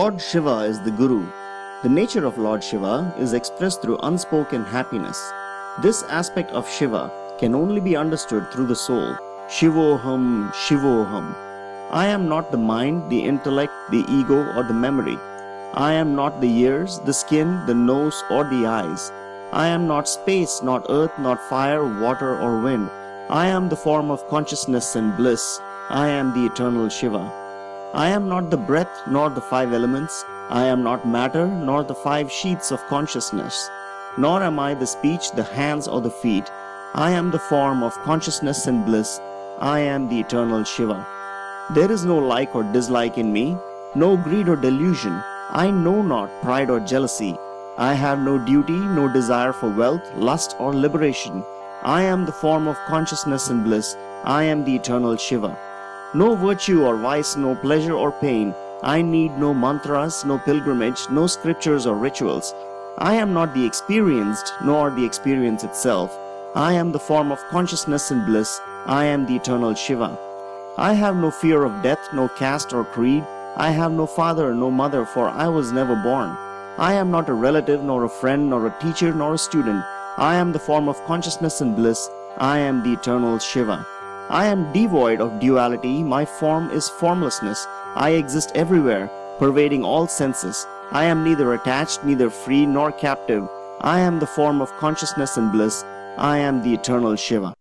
Lord Shiva is the Guru. The nature of Lord Shiva is expressed through unspoken happiness. This aspect of Shiva can only be understood through the soul. Shivoham, Shivoham. I am not the mind, the intellect, the ego, or the memory. I am not the ears, the skin, the nose, or the eyes. I am not space, not earth, not fire, water, or wind. I am the form of consciousness and bliss. I am the eternal Shiva. I am not the breath, nor the 5 elements. I am not matter, nor the 5 sheaths of consciousness. Nor am I the speech, the hands, or the feet. I am the form of consciousness and bliss. I am the eternal Shiva. There is no like or dislike in me, no greed or delusion. I know not pride or jealousy. I have no duty, no desire for wealth, lust, or liberation. I am the form of consciousness and bliss. I am the eternal Shiva. No virtue or vice, no pleasure or pain. I need no mantras, no pilgrimage, no scriptures or rituals. I am not the experienced, nor the experience itself. I am the form of consciousness and bliss. I am the eternal Shiva. I have no fear of death, no caste or creed. I have no father, no mother, for I was never born. I am not a relative, nor a friend, nor a teacher, nor a student. I am the form of consciousness and bliss. I am the eternal Shiva. I am devoid of duality. My form is formlessness. I exist everywhere, pervading all senses. I am neither attached, neither free, nor captive. I am the form of consciousness and bliss. I am the eternal Shiva.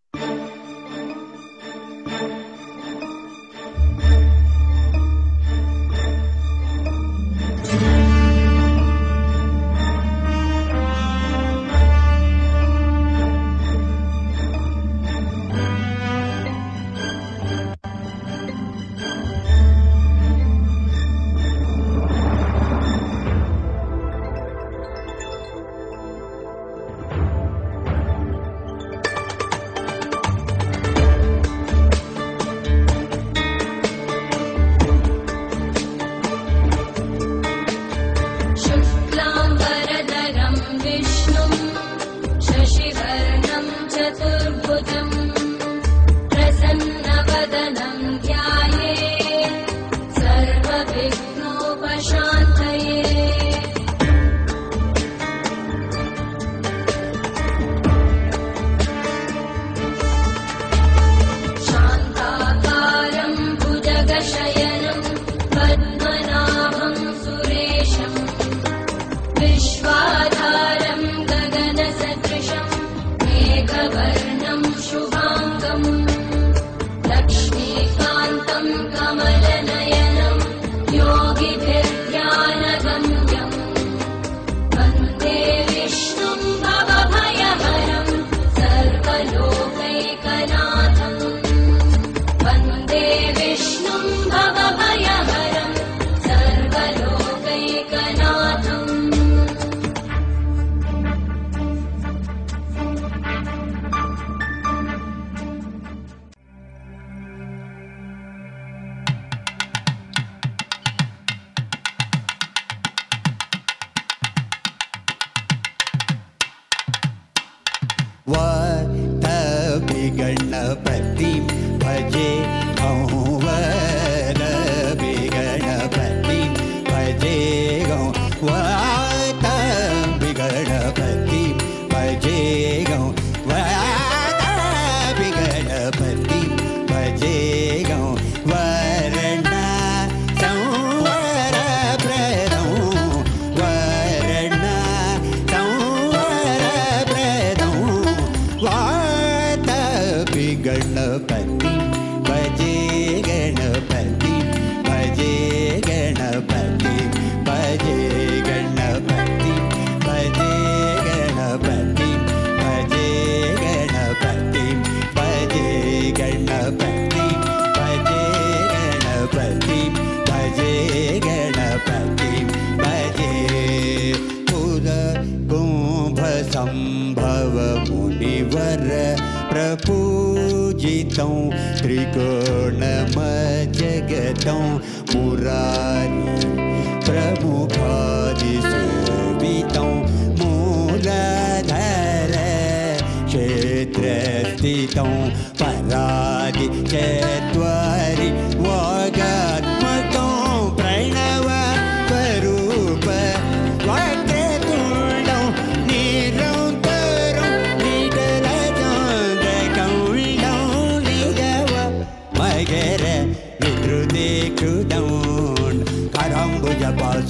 चत्वारि वागात्मकं प्रणव स्वरूप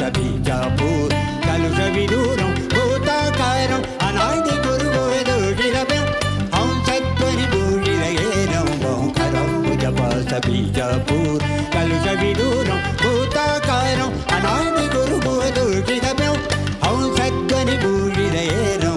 బీజాపూర్ కలుష విదూరం భూతాకారం అనాది గురుగోదోషిలభ్యం హంసధ్వని భూషిలయేనం ఓంకారం భుజపాస బీజాపూర్ కలుష విదూరం భూతాకారం అనాది గురుగోదోషిలభ్యం హంసధ్వని భూషిలయేనం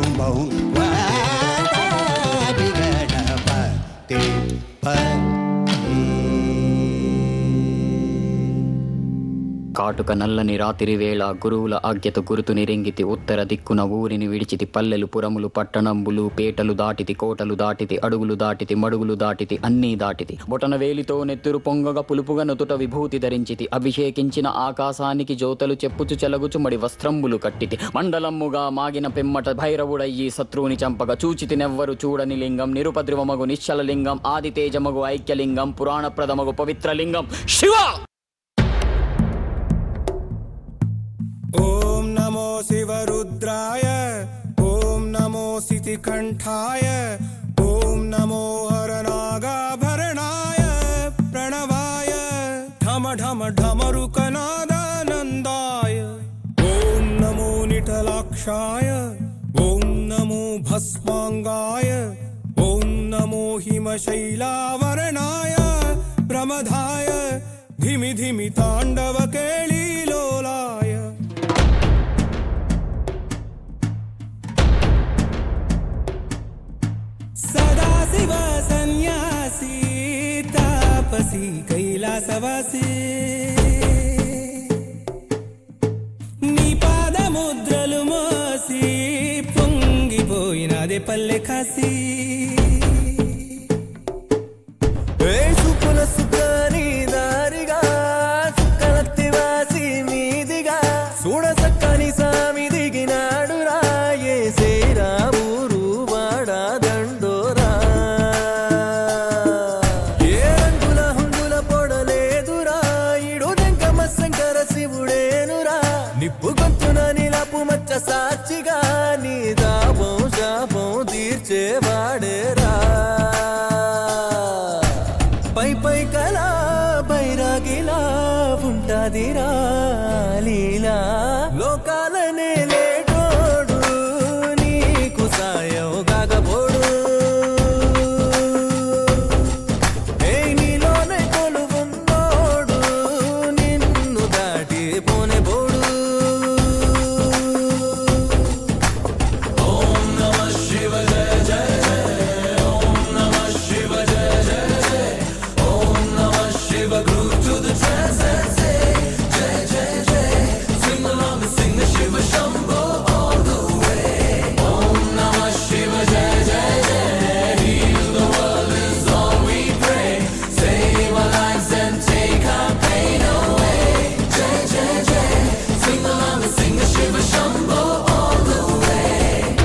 కాటుక నల్లని రాత్రి వేళ గురువుల ఆజ్ఞత గురుతుని రెంగితి ఉత్తర దిక్కున ఊరిని విడిచితి పల్లెలు పురములు పట్టణంబులు పేటలు దాటితి కోటలు దాటితి అడుగులు దాటితి మడుగులు దాటితి అన్నీ దాటితి బొటన వేలితో నెత్తురు పొంగగా పులుపుగా నుతుట విభూతి ధరించితి అభిషేకించిన ఆకాశానికి జ్యోతలు చెప్పుచు చెలగుచు మడి వస్త్రంబులు కట్టితి మండలమ్ముగా మాగిన పిమ్మట భైరవుడయ్యి శత్రువుని చంపగా చూచితి నెవ్వరు చూడని లింగం నిరుపద్రవమగు నిశ్చల లింగం ఆదితేజమగు ఐక్యలింగం పురాణప్రదమగు పవిత్రలింగం శివ. ఓం నమో శివరుద్రాయ ఓం నమో సితికంఠాయ ఓం నమో హరనాగాభరణాయ ప్రణవాయ ఢమ ఢమ ఢమరుకనాదానందాయ ఓం నమో నిటలాక్షాయ ఓం నమో భస్మాంగాయ ఓం నమో హిమశైలావరణాయ ప్రమదాయ ధిమి ధిమి తాండవ కేళీలోలాయ సదాశివ సన్యాసి తాపసి కైలాసవాసి నీ పాదముద్రలు మోసి పొంగిపోయినదే పల్లె కాసి సుకుల సుఖని దారిగా సుక్కలత్తివాసి మీదిగా చూడ సక్కని సామి దిగినాడు రాయే సేరాబూరు వాడా దండోరా ఏ రంగుల హంగుల పొడలేదురా ఇడు దెంకమ శంకర శివుడేనురా నిప్పు గొంతున నిలపు మచ్చ సాక్షిగా నీ దాపం శాపం తీర్చేవాడేరా పై పై కలా బైరాగిలా ఉంటాదిరా లీలా లోకాలనే లేటోడు నీకు సాయం కాకపోడు ఏ నీలోనే కొలువున్నోడు నిన్ను దాటి పోనే పోడు. ఓం నమః శివ జయ జయ జయ ఓం నమః శివ జయ జయ జయ ఓం నమః Shiva groove to the trance and say jai jai jai sing along and sing the Shiva Shambho all the way. Om Namah Shiva jai jai jai heal the world is all we pray, save our lives and take our pain away. Jai jai jai sing along and sing the Shiva Shambho all the way.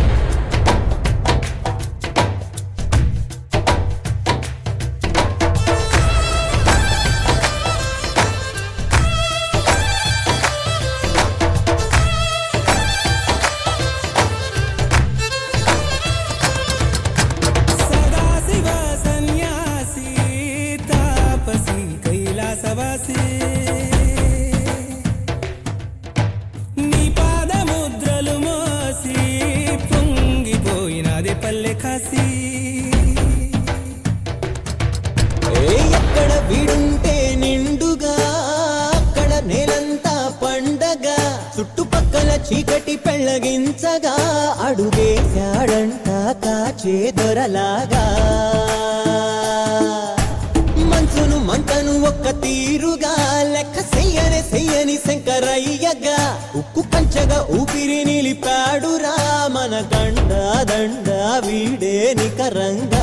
Sadashiva సన్యాసి తాపసి కైలాసవాసి నీ పాదముద్రలు మోసి పొంగిపోయినదే పల్లె కాసి ఎక్కడ వీడుంటే నిండుగా అక్కడ నేలంతా పండగ చుట్టుపక్కల చీకటి పెళ్ళగించగా అడుగేశాడంట కాచే దొరలాగా మనసును మంటను ఒక్క తీరుగా లెక్క చెయ్యని శంకరయ్యగా ఉక్కు పంచగా ఊపిరి నిలిపాడురా మన గండ దండ వీడే నికరంగా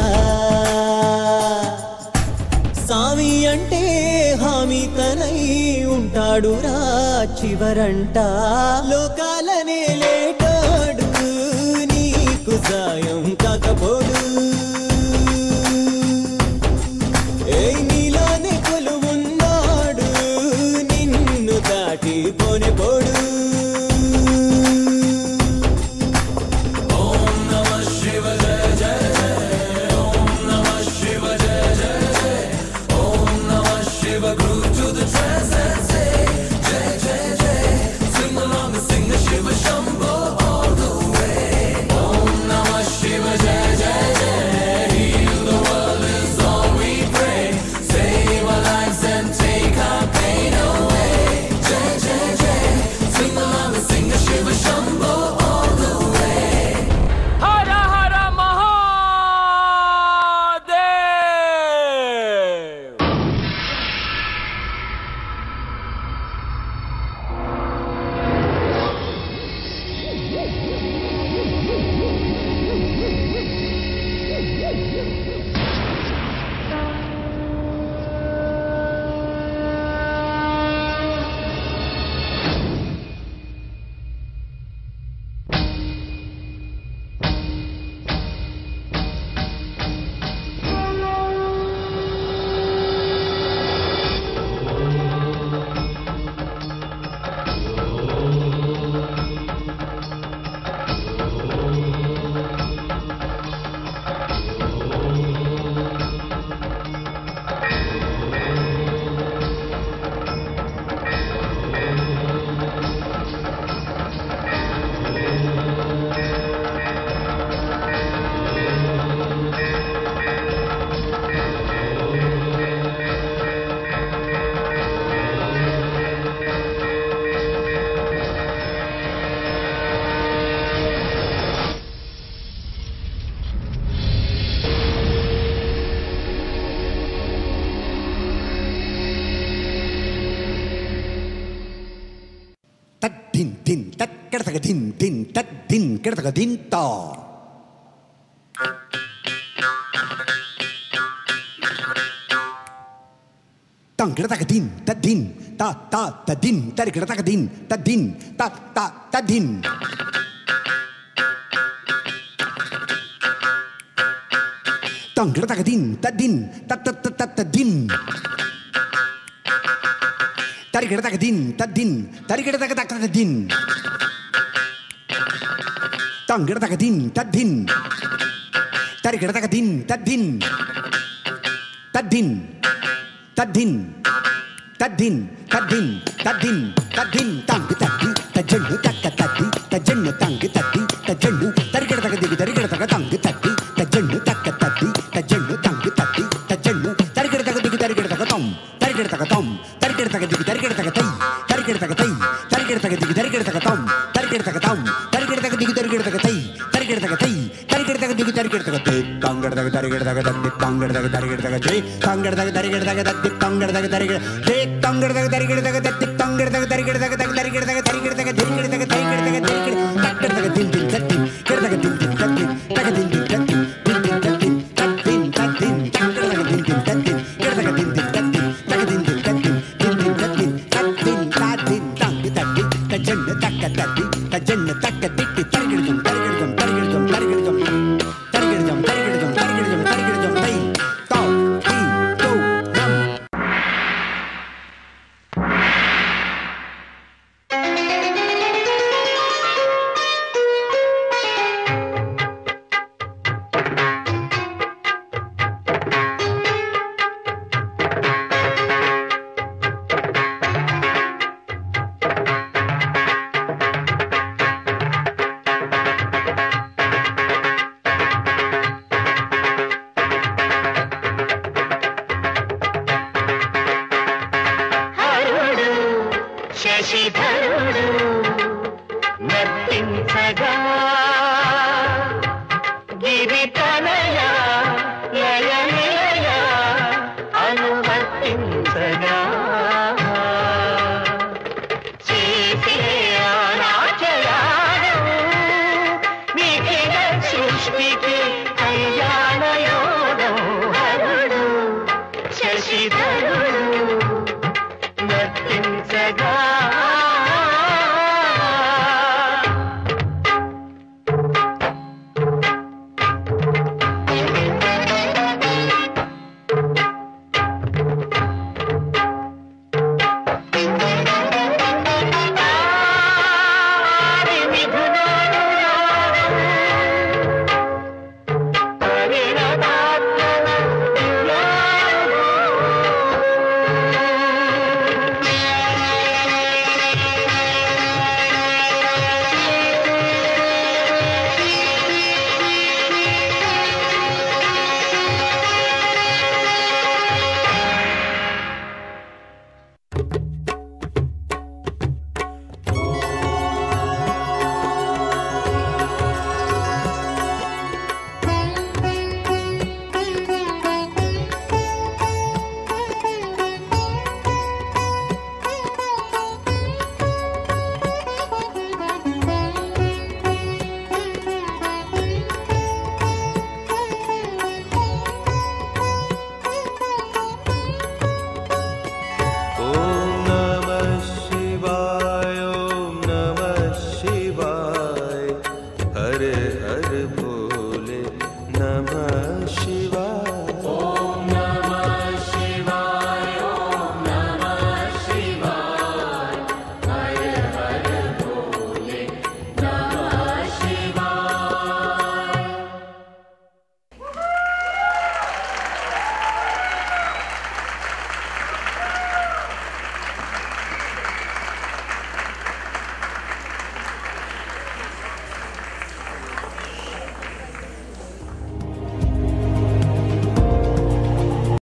సామి అంటే హామీ తనై ఉంటాడురా చివరంట లోకాలనే లేటాడు నీకు సాయం కాకపోడు ఏ నీలోనే కొలువున్నాడు నిన్ను దాటి పోనే పోడు. ఓం నమః శివ జయ జయ జయ ఓం నమః శివ జయ జయ జయ ఓం నమః Shiva groove to the trance and say jai jai jai sing Shiva Shambho all the way. Hara Hara Mahadev. Din din tat kertaga din din tat din kertaga din ta. Tang kertaga din tat din ta ta ta din tar kertaga din tat din ta ta ta din. Tang kertaga din tat din ta ta ta ta ta din. Tari kertaga din tat din tari kertaga ta ta din. Tang kertaga din tat din tari kertaga din tat din tat din tat din tat din tat din tat din tat din tang tatti tajennu takka tatti tajennu tang tatti tajennu tari kertaga digi tari kertaga tang tatti tajennu takka tatti tajennu tang tatti tajennu tari kertaga digi tari kertaga tom tari kertaga tom tari kertaga digi tari kertaga tai tari kertaga tai tari kertaga digi tari kertaga tom tari kertaga tom tari kertaga digi tari kertaga tai tari kertaga tai tari kertaga digi tari kertaga tai tang kertaga tari kertaga tatti tang kertaga tari kertaga tai tang kertaga tari kertaga tatti tang kertaga tari kertaga tai tang kertaga tari kertaga tatti tang kertaga tari kertaga tari kertaga tari kertaga tari kertaga tari kertaga tari kertaga tak kertaga din din tatti kertaga din din tatti tak din din tatti din din tatti tak din tatti tak kertaga din din tatti kertaga din din tatti tak din din tatti din din tatti tak din ta din tang tatti tajenna takka tatti tajenna takka titti tari kertaga